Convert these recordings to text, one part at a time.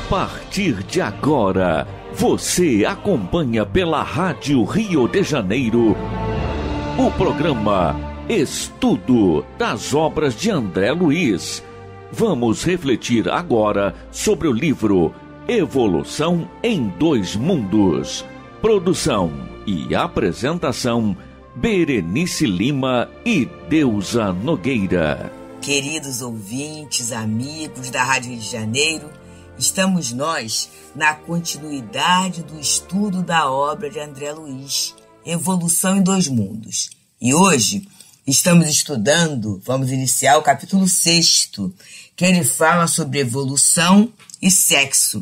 partir de agora, você acompanha pela Rádio Rio de Janeiro o programa Estudo das Obras de André Luiz. Vamos refletir agora sobre o livro Evolução em Dois Mundos. Produção e apresentação, Berenice Lima e Deusa Nogueira. Queridos ouvintes, amigos da Rádio Rio de Janeiro, estamos nós na continuidade do estudo da obra de André Luiz, Evolução em Dois Mundos. E hoje estamos estudando, vamos iniciar o capítulo 6º, que ele fala sobre evolução e sexo.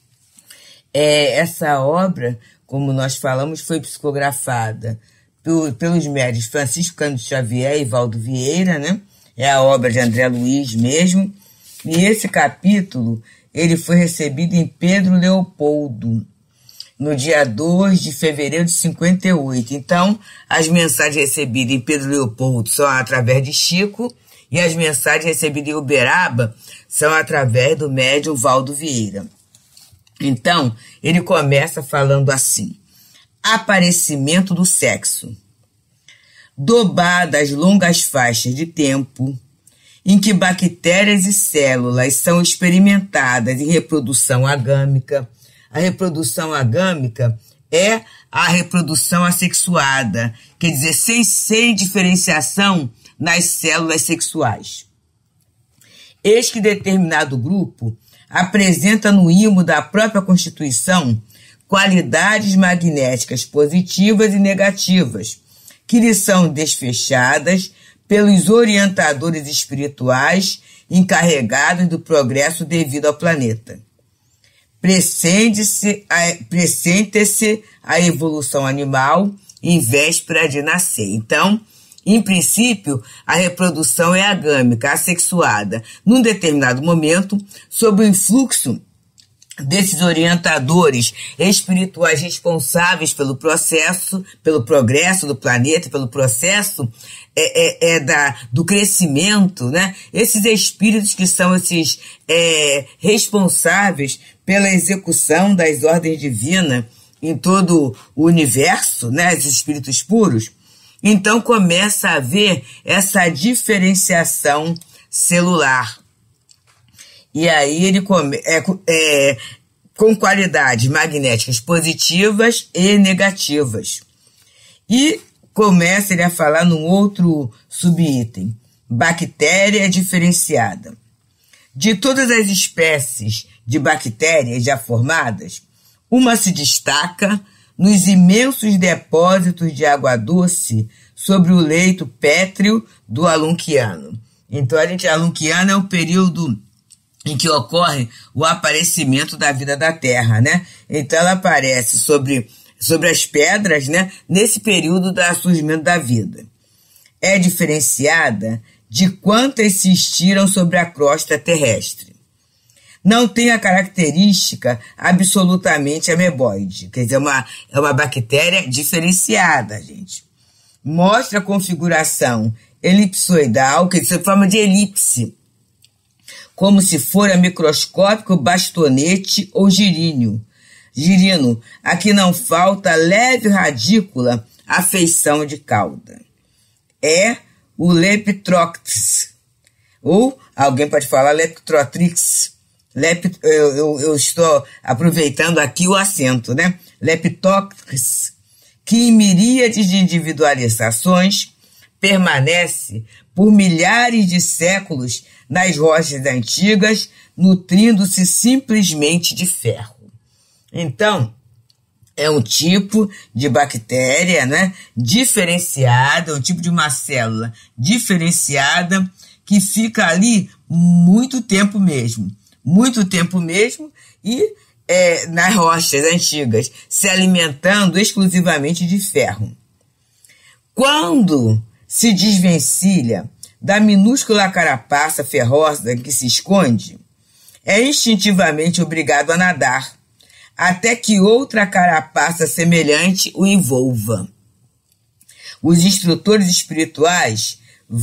Essa obra, como nós falamos, foi psicografada pelos médios Francisco Cândido Xavier e Valdo Vieira, né? É a obra de André Luiz mesmo. E esse capítulo, ele foi recebido em Pedro Leopoldo, no dia 2 de fevereiro de 58. Então, as mensagens recebidas em Pedro Leopoldo são através de Chico, e as mensagens recebidas em Uberaba são através do médium Valdo Vieira. Então, ele começa falando assim: aparecimento do sexo. Dobadas longas faixas de tempo em que bactérias e células são experimentadas em reprodução agâmica. A reprodução agâmica é a reprodução assexuada, quer dizer, sem diferenciação nas células sexuais. Eis que determinado grupo apresenta no imo da própria constituição qualidades magnéticas positivas e negativas, que lhe são desfechadas pelos orientadores espirituais encarregados do progresso devido ao planeta. Pressente-se a evolução animal em véspera de nascer. Então, em princípio, a reprodução é agâmica, assexuada. Num determinado momento, sob o influxo desses orientadores espirituais responsáveis pelo processo, pelo progresso do planeta, pelo processo do crescimento, né? Esses espíritos que são esses responsáveis pela execução das ordens divinas em todo o universo, né? Esses espíritos puros. Então começa a haver essa diferenciação celular. E aí ele com qualidades magnéticas positivas e negativas. E começa ele a falar num outro subitem: bactéria diferenciada. De todas as espécies de bactérias já formadas, uma se destaca nos imensos depósitos de água doce sobre o leito pétreo do Alunquiano. Então, Alunquiano é o período em que ocorre o aparecimento da vida da Terra, né? Então, ela aparece sobre as pedras, né? Nesse período do surgimento da vida. É diferenciada de quantas se estiram sobre a crosta terrestre. Não tem a característica absolutamente ameboide, quer dizer, é uma bactéria diferenciada, gente. Mostra a configuração elipsoidal, quer dizer, forma de elipse, como se fora microscópico bastonete ou girino. Aqui não falta leve radícula à feição de cauda. É o Leptotrix, ou alguém pode falar Leptotrix. Eu estou aproveitando aqui o acento, né? Leptotrix, que em miríades de individualizações permanece por milhares de séculos nas rochas antigas, nutrindo-se simplesmente de ferro. Então, é um tipo de bactéria, né, diferenciada, um tipo de uma célula diferenciada que fica ali muito tempo mesmo, e nas rochas antigas, se alimentando exclusivamente de ferro. Quando se desvencilha da minúscula carapaça ferrosa em que se esconde, é instintivamente obrigado a nadar, até que outra carapaça semelhante o envolva. Os instrutores espirituais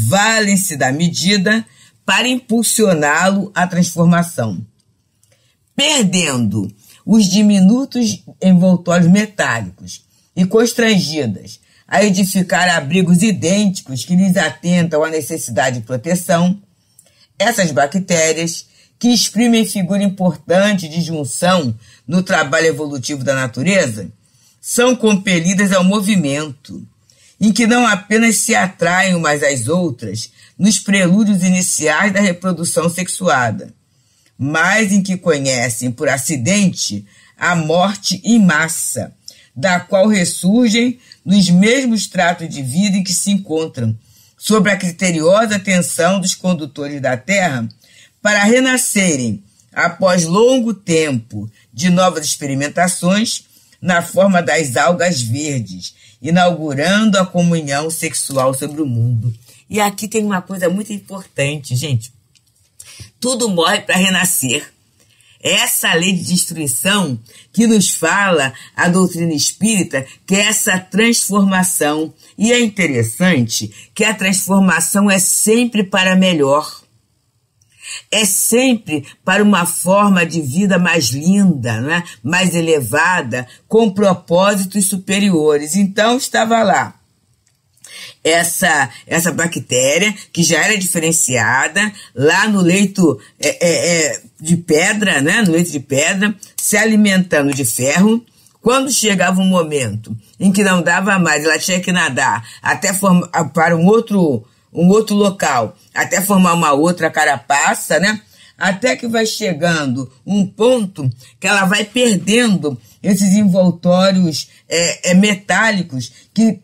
valem-se da medida para impulsioná-lo à transformação. perdendo os diminutos envoltórios metálicos e constrangidas a edificar abrigos idênticos que lhes atentam à necessidade de proteção, essas bactérias, que exprimem figura importante de junção no trabalho evolutivo da natureza, são compelidas ao movimento, em que não apenas se atraem umas às outras nos prelúdios iniciais da reprodução sexuada, mas em que conhecem por acidente a morte em massa, da qual ressurgem nos mesmos tratos de vida em que se encontram, sob a criteriosa atenção dos condutores da Terra, para renascerem, após longo tempo de novas experimentações, na forma das algas verdes, inaugurando a comunhão sexual sobre o mundo. E aqui tem uma coisa muito importante, gente. Tudo morre para renascer. Essa lei de destruição que nos fala a doutrina espírita, que é essa transformação. E é interessante que a transformação é sempre para melhor. É sempre para uma forma de vida mais linda, né? Mais elevada, com propósitos superiores. Então estava lá essa bactéria, que já era diferenciada, lá no leito de pedra, né? No leito de pedra, se alimentando de ferro. Quando chegava um momento em que não dava mais, ela tinha que nadar até para um outro local, até formar uma outra carapaça, né? Até que vai chegando um ponto que ela vai perdendo esses envoltórios metálicos que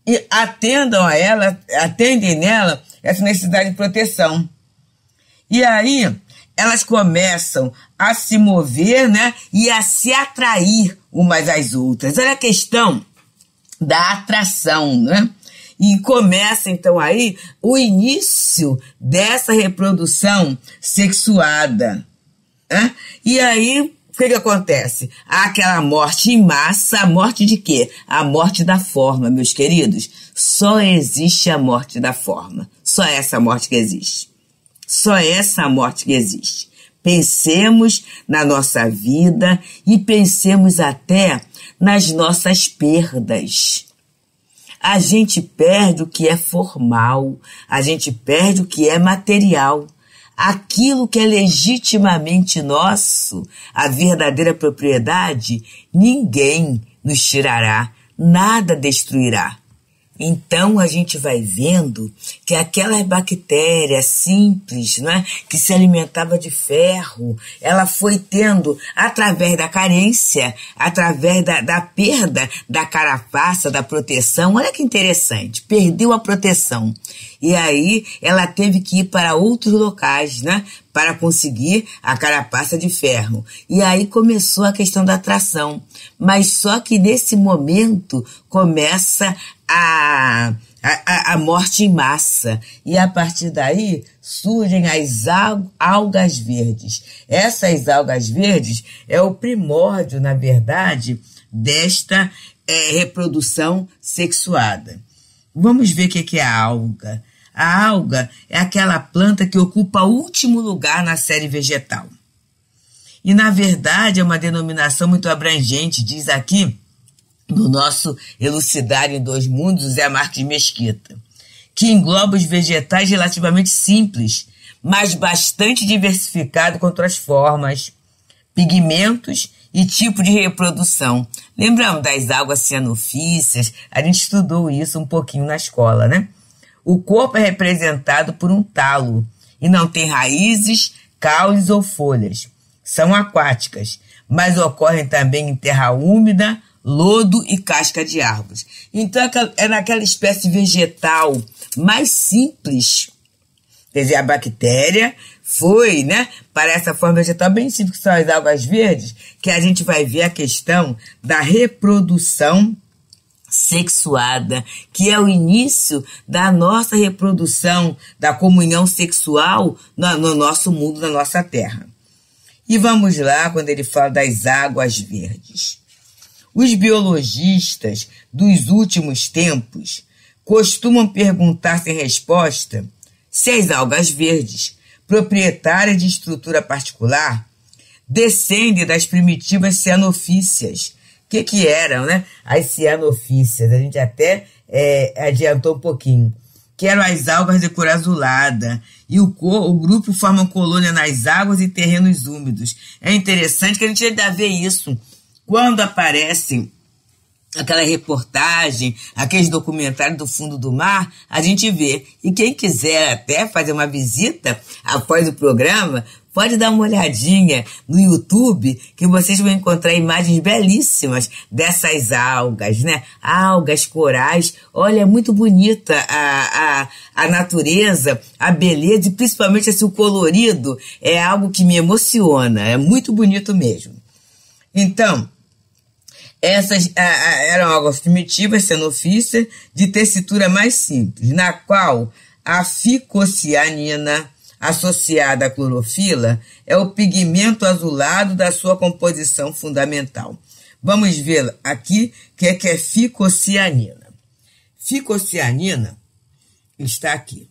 atendem nela essa necessidade de proteção. E aí elas começam a se mover, né? E a se atrair umas às outras. Olha a questão da atração, né? E começa, então, aí o início dessa reprodução sexuada. Né? E aí, o que acontece? Há aquela morte em massa. A morte de quê? A morte da forma, meus queridos. Só existe a morte da forma. Só essa morte que existe. Só essa morte que existe. Pensemos na nossa vida e pensemos até nas nossas perdas. A gente perde o que é formal, a gente perde o que é material. Aquilo que é legitimamente nosso, a verdadeira propriedade, ninguém nos tirará, nada destruirá. Então a gente vai vendo que aquela bactéria simples, né, que se alimentava de ferro, ela foi tendo, através da carência, através da perda da carapaça, da proteção. Olha que interessante, perdeu a proteção. E aí ela teve que ir para outros locais, né, para conseguir a carapaça de ferro. E aí começou a questão da atração. Mas só que nesse momento começa a morte em massa. E a partir daí surgem as algas verdes. Essas algas verdes é o primórdio, na verdade, desta reprodução sexuada. Vamos ver o que é a alga. A alga é aquela planta que ocupa o último lugar na série vegetal. E, na verdade, é uma denominação muito abrangente, diz aqui, no nosso Elucidar em Dois Mundos, Zé Marques de Mesquita, que engloba os vegetais relativamente simples, mas bastante diversificado quanto às formas, pigmentos e tipo de reprodução. Lembramos das algas cianofíceas? A gente estudou isso um pouquinho na escola, né? O corpo é representado por um talo e não tem raízes, caules ou folhas. São aquáticas, mas ocorrem também em terra úmida, lodo e casca de árvores. Então é naquela espécie vegetal mais simples. Quer dizer, a bactéria foi, né, para essa forma vegetal bem simples, que são as algas verdes, que a gente vai ver a questão da reprodução sexuada, que é o início da nossa reprodução, da comunhão sexual no nosso mundo, na nossa terra. E vamos lá, quando ele fala das águas verdes. Os biologistas dos últimos tempos costumam perguntar sem resposta se as algas verdes, proprietárias de estrutura particular, descende das primitivas cianofícias. O que eram, né? As cianofícias, a gente até adiantou um pouquinho, que eram as algas de cor azulada, e o grupo forma colônia nas águas e terrenos úmidos. É interessante que a gente ainda vê isso quando aparece aquela reportagem, aqueles documentários do fundo do mar, a gente vê. E quem quiser até fazer uma visita após o programa, pode dar uma olhadinha no YouTube, que vocês vão encontrar imagens belíssimas dessas algas, né? Algas, corais. Olha, é muito bonita a natureza, a beleza, e principalmente assim, o colorido é algo que me emociona. É muito bonito mesmo. Então, essas eram algas primitivas, cianofícias, de tessitura mais simples, na qual a ficocianina, associada à clorofila, é o pigmento azulado da sua composição fundamental. Vamos ver aqui o que é ficocianina. Ficocianina está aqui.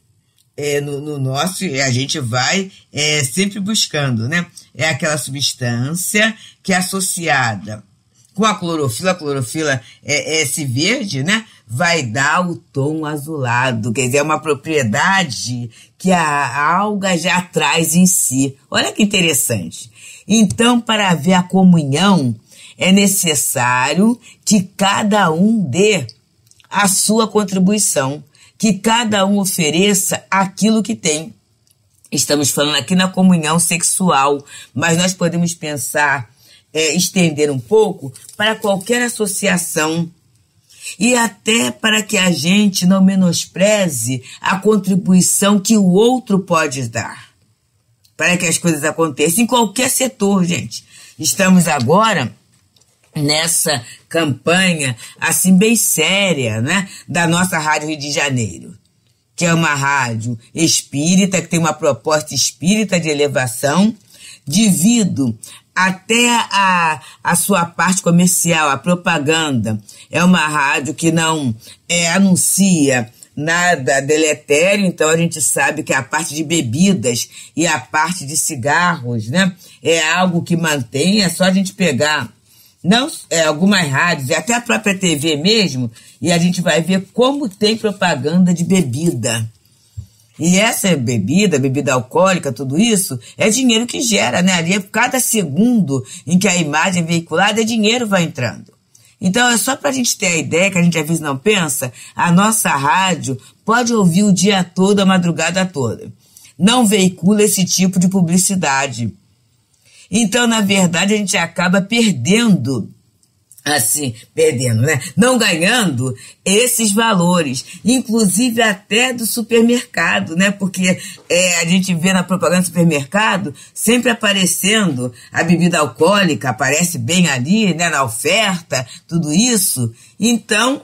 No nosso, a gente vai sempre buscando, né? É aquela substância que é associada com a clorofila é esse verde, né? Vai dar o tom azulado, quer dizer, é uma propriedade que a alga já traz em si. Olha que interessante. Então, para haver a comunhão, é necessário que cada um dê a sua contribuição, que cada um ofereça aquilo que tem. Estamos falando aqui na comunhão sexual, mas nós podemos pensar, estender um pouco para qualquer associação e até para que a gente não menospreze a contribuição que o outro pode dar para que as coisas aconteçam em qualquer setor, gente. Estamos agora nessa campanha assim bem séria, né, da nossa Rádio Rio de Janeiro, que é uma rádio espírita, que tem uma proposta espírita de elevação, devido até a sua parte comercial, a propaganda. É uma rádio que não anuncia nada deletério, então a gente sabe que a parte de bebidas e a parte de cigarros, né, é algo que mantém. É só a gente pegar algumas rádios, e até a própria TV mesmo, e a gente vai ver como tem propaganda de bebida. E essa bebida alcoólica, tudo isso, é dinheiro que gera, né? Ali, cada segundo em que a imagem é veiculada, dinheiro vai entrando. Então, é só para a gente ter a ideia, que a gente às vezes não pensa, a nossa rádio pode ouvir o dia todo, a madrugada toda. Não veicula esse tipo de publicidade. Então, na verdade, a gente acaba perdendo, né? Não ganhando esses valores, inclusive até do supermercado, né? Porque a gente vê na propaganda do supermercado sempre aparecendo a bebida alcoólica, aparece bem ali, né? Na oferta, tudo isso. Então,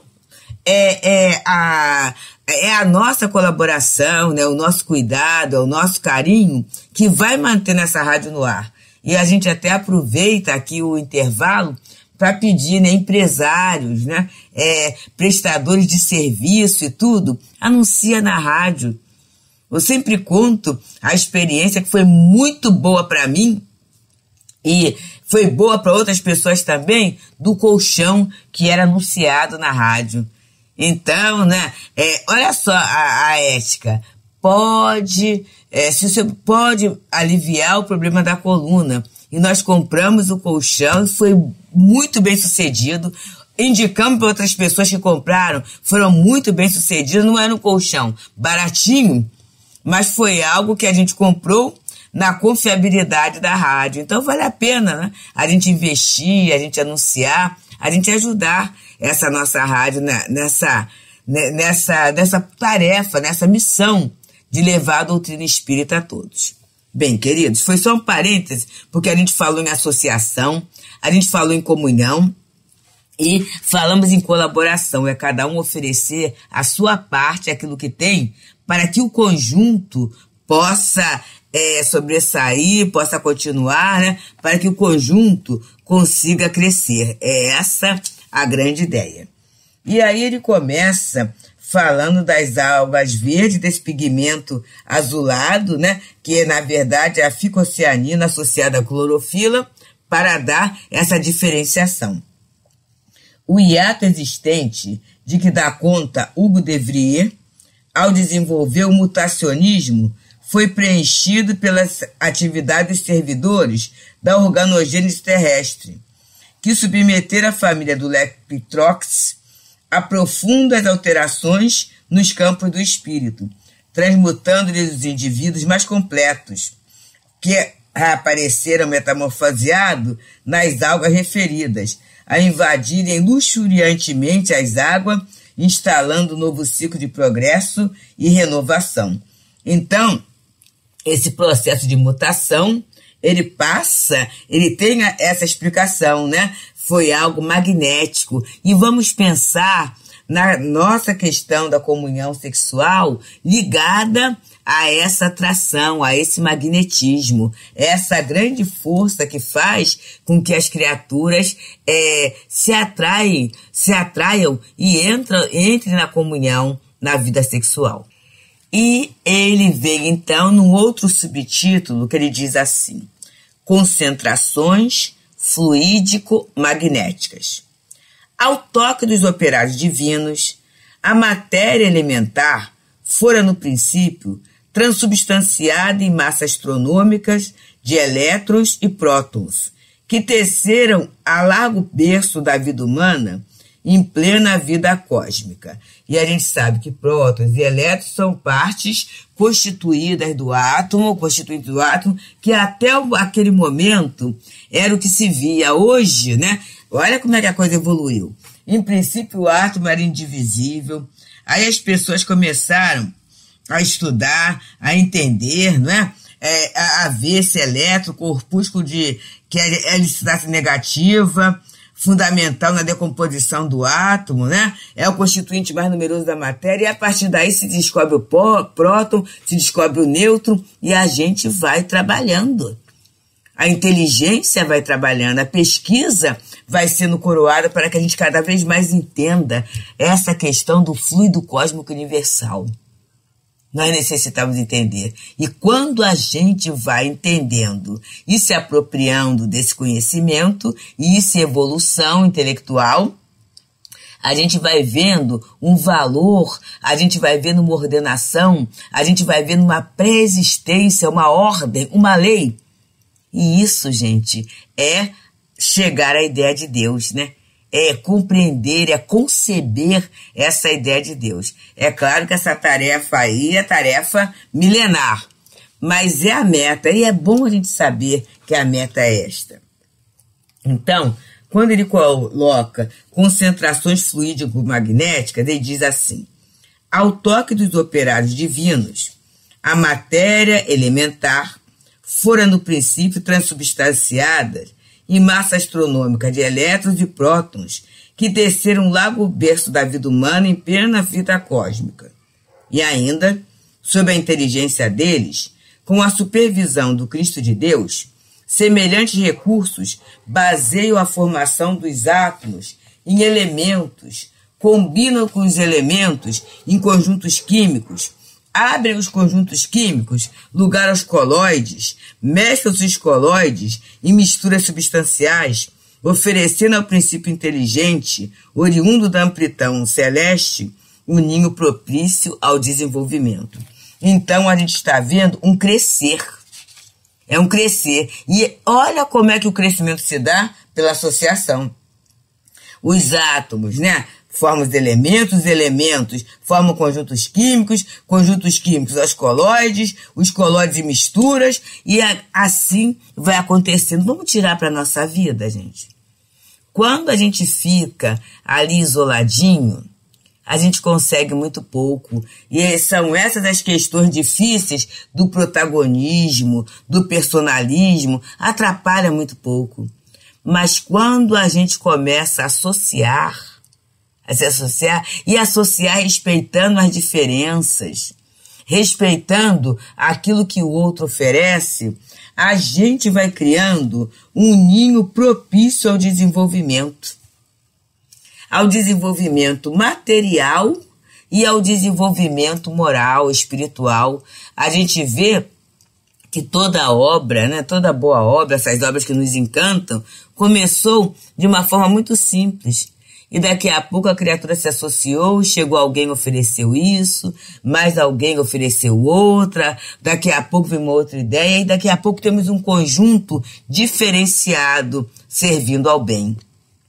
a nossa colaboração, né? O nosso cuidado, o nosso carinho que vai manter essa rádio no ar. E a gente até aproveita aqui o intervalo para pedir, né, empresários, né, prestadores de serviço e tudo, anuncia na rádio. Eu sempre conto a experiência que foi muito boa para mim e foi boa para outras pessoas também, do colchão que era anunciado na rádio. Então, né, olha só a ética. Se você pode aliviar o problema da coluna. E nós compramos o colchão e foi muito bem sucedido. Indicamos para outras pessoas que compraram, foram muito bem sucedidas. Não era um colchão baratinho, mas foi algo que a gente comprou na confiabilidade da rádio. Então vale a pena, né? A gente investir, a gente anunciar, a gente ajudar essa nossa rádio nessa tarefa, nessa missão de levar a doutrina espírita a todos. Bem, queridos, foi só um parêntese, porque a gente falou em associação, a gente falou em comunhão e falamos em colaboração. É cada um oferecer a sua parte, aquilo que tem, para que o conjunto possa sobressair, possa continuar, né? Para que o conjunto consiga crescer. É essa a grande ideia. E aí ele começa falando das algas verdes, desse pigmento azulado, né, que na verdade é a ficocianina associada à clorofila, para dar essa diferenciação. O hiato existente de que dá conta Hugo de Vries, ao desenvolver o mutacionismo, foi preenchido pelas atividades dos servidores da organogênese terrestre, que submeteram a família do Lepidopteros a profundas alterações nos campos do espírito, transmutando-lhes os indivíduos mais completos, que apareceram metamorfoseados nas algas referidas, a invadirem luxuriantemente as águas, instalando um novo ciclo de progresso e renovação. Então, esse processo de mutação, ele tem essa explicação, né? Foi algo magnético. E vamos pensar na nossa questão da comunhão sexual ligada a essa atração, a esse magnetismo, essa grande força que faz com que as criaturas se atraiam e entrem na comunhão na vida sexual. E ele vem então num outro subtítulo que ele diz assim: concentrações fluídico-magnéticas. Ao toque dos operários divinos, a matéria elementar fora no princípio transubstanciada em massas astronômicas de elétrons e prótons, que teceram a largo berço da vida humana em plena vida cósmica. E a gente sabe que prótons e elétrons são partes constituídas do átomo, que até aquele momento era o que se via. Hoje, né? Olha como é que a coisa evoluiu. Em princípio, o átomo era indivisível. Aí as pessoas começaram a estudar, a entender, não é? A ver esse elétron, corpúsculo que é eletricidade negativa, fundamental na decomposição do átomo, né? É o constituinte mais numeroso da matéria, e a partir daí se descobre o próton, se descobre o nêutron, e a gente vai trabalhando. A inteligência vai trabalhando, a pesquisa vai sendo coroada para que a gente cada vez mais entenda essa questão do fluido cósmico universal. Nós necessitamos entender. E quando a gente vai entendendo e se apropriando desse conhecimento, e isso é evolução intelectual, a gente vai vendo um valor, a gente vai vendo uma ordenação, a gente vai vendo uma pré-existência, uma ordem, uma lei. E isso, gente, é chegar à ideia de Deus, né? É compreender, é conceber essa ideia de Deus. É claro que essa tarefa aí é tarefa milenar, mas é a meta, e é bom a gente saber que a meta é esta. Então, quando ele coloca concentrações fluídico-magnéticas, ele diz assim: ao toque dos operários divinos, a matéria elementar fora no princípio transubstanciada em massa astronômica de elétrons e prótons que desceram lá o berço da vida humana em plena vida cósmica. E ainda, sob a inteligência deles, com a supervisão do Cristo de Deus, semelhantes recursos baseiam a formação dos átomos em elementos, combinam com os elementos em conjuntos químicos, abrem os conjuntos químicos lugar aos coloides, mesclam os coloides em misturas substanciais, oferecendo ao princípio inteligente, oriundo da amplidão celeste, um ninho propício ao desenvolvimento. Então a gente está vendo um crescer. É um crescer. E olha como é que o crescimento se dá pela associação. Os átomos, né? Formam os elementos formam conjuntos químicos aos coloides, os coloides em misturas, e assim vai acontecendo. Vamos tirar para a nossa vida, gente. Quando a gente fica ali isoladinho, a gente consegue muito pouco. E são essas as questões difíceis do protagonismo, do personalismo, atrapalha muito pouco. Mas quando a gente começa a associar respeitando as diferenças, respeitando aquilo que o outro oferece, a gente vai criando um ninho propício ao desenvolvimento material e ao desenvolvimento moral, espiritual. A gente vê que toda obra, né, toda boa obra, essas obras que nos encantam, começou de uma forma muito simples. E daqui a pouco a criatura se associou, chegou alguém ofereceu isso, mais alguém ofereceu outra, daqui a pouco vem uma outra ideia, e daqui a pouco temos um conjunto diferenciado servindo ao bem.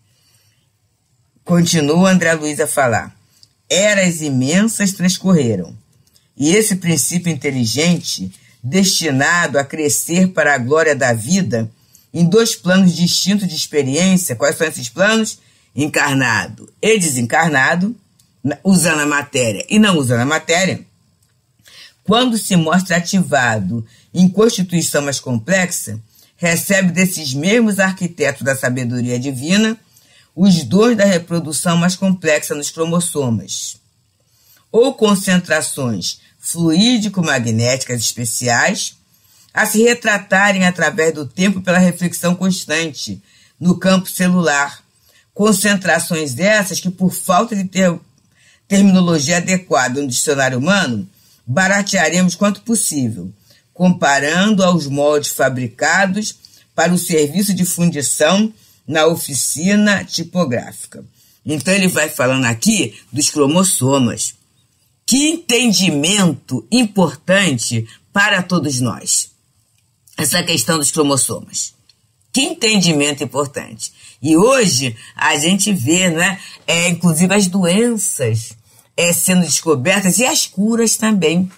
Continua André Luiz a falar. Eras imensas transcorreram, e esse princípio inteligente, destinado a crescer para a glória da vida, em dois planos distintos de experiência. Quais são esses planos? Encarnado e desencarnado, usando a matéria e não usando a matéria, quando se mostra ativado em constituição mais complexa, recebe desses mesmos arquitetos da sabedoria divina os dons da reprodução mais complexa nos cromossomas, ou concentrações fluídico-magnéticas especiais, a se retratarem através do tempo pela reflexão constante no campo celular, concentrações dessas que, por falta de terminologia adequada no dicionário humano, baratearemos quanto possível, comparando aos moldes fabricados para o serviço de fundição na oficina tipográfica. Então ele vai falando aqui dos cromossomas. Que entendimento importante para todos nós, essa questão dos cromossomas. Que entendimento importante. E hoje a gente vê, né, inclusive as doenças sendo descobertas e as curas também.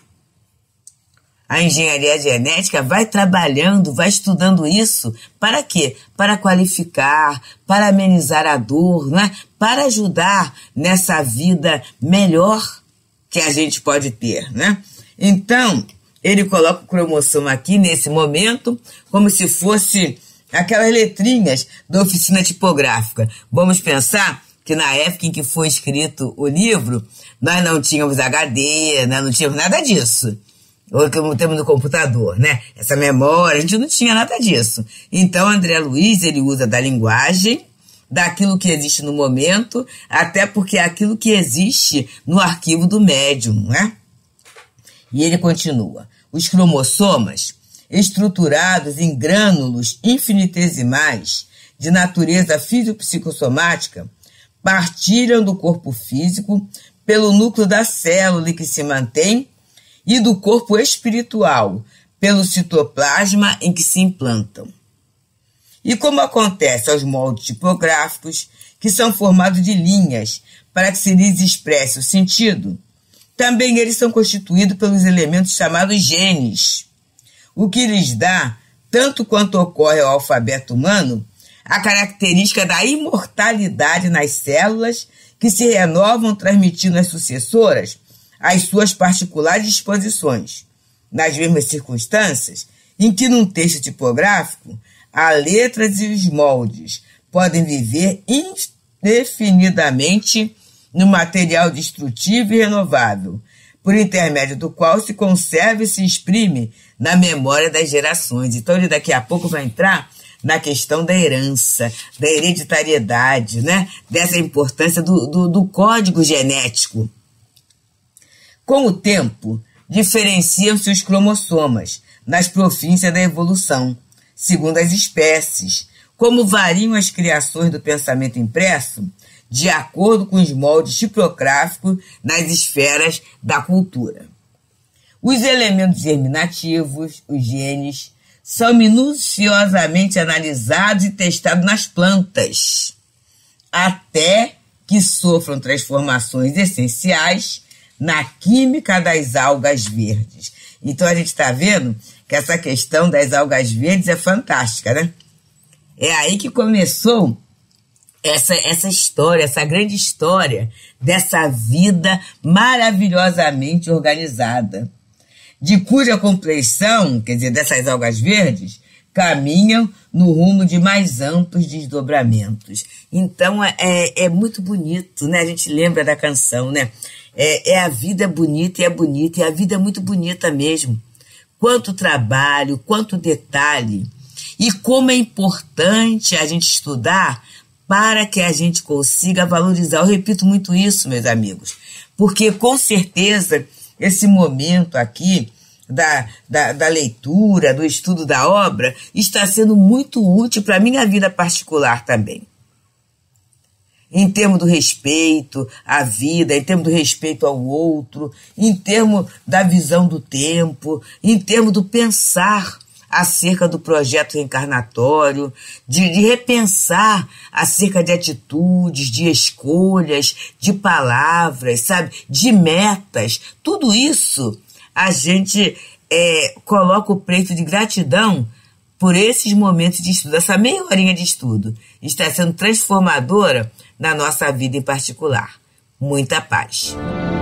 A engenharia genética vai trabalhando, vai estudando isso. Para quê? Para qualificar, para amenizar a dor, né? Para ajudar nessa vida melhor que a gente pode ter, né? Então, ele coloca o cromossomo aqui, nesse momento, como se fosse aquelas letrinhas da oficina tipográfica. Vamos pensar que na época em que foi escrito o livro, nós não tínhamos HD, né? Não tínhamos nada disso. Ou como temos no computador, né? Essa memória, a gente não tinha nada disso. Então, André Luiz, ele usa da linguagem, daquilo que existe no momento, até porque é aquilo que existe no arquivo do médium, né? E ele continua. Os cromossomas, estruturados em grânulos infinitesimais de natureza fisiopsicossomática, partilham do corpo físico pelo núcleo da célula que se mantém e do corpo espiritual pelo citoplasma em que se implantam. E como acontece aos moldes tipográficos, que são formados de linhas para que se lhes expresse o sentido, também eles são constituídos pelos elementos chamados genes, o que lhes dá, tanto quanto ocorre ao alfabeto humano, a característica da imortalidade nas células que se renovam transmitindo às sucessoras as suas particulares disposições, nas mesmas circunstâncias em que num texto tipográfico as letras e os moldes podem viver indefinidamente no material destrutivo e renovável, por intermédio do qual se conserva e se exprime na memória das gerações. Então ele daqui a pouco vai entrar na questão da herança, da hereditariedade, né? Dessa importância do código genético. Com o tempo, diferenciam-se os cromossomas nas províncias da evolução, segundo as espécies, como variam as criações do pensamento impresso, de acordo com os moldes tipográficos nas esferas da cultura. Os elementos germinativos, os genes, são minuciosamente analisados e testados nas plantas, até que sofram transformações essenciais na química das algas verdes. Então a gente está vendo que essa questão das algas verdes é fantástica, né? É aí que começou essa história, essa grande história dessa vida maravilhosamente organizada, de cuja compleição, quer dizer, dessas algas verdes, caminham no rumo de mais amplos desdobramentos. Então é muito bonito, né? A gente lembra da canção, né? A vida é bonita, e a vida é muito bonita mesmo. Quanto trabalho, quanto detalhe, e como é importante a gente estudar para que a gente consiga valorizar. Eu repito muito isso, meus amigos, porque com certeza esse momento aqui da leitura, do estudo da obra, está sendo muito útil para a minha vida particular também. Em termos do respeito à vida, em termos do respeito ao outro, em termos da visão do tempo, em termos do pensar acerca do projeto reencarnatório, de repensar acerca de atitudes, de escolhas, de palavras, sabe, de metas. Tudo isso a gente coloca o preço de gratidão por esses momentos de estudo. Essa meia horinha de estudo está sendo transformadora na nossa vida em particular. Muita paz.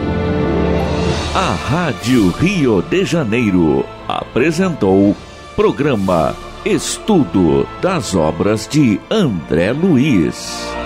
A Rádio Rio de Janeiro apresentou programa Estudo das Obras de André Luiz.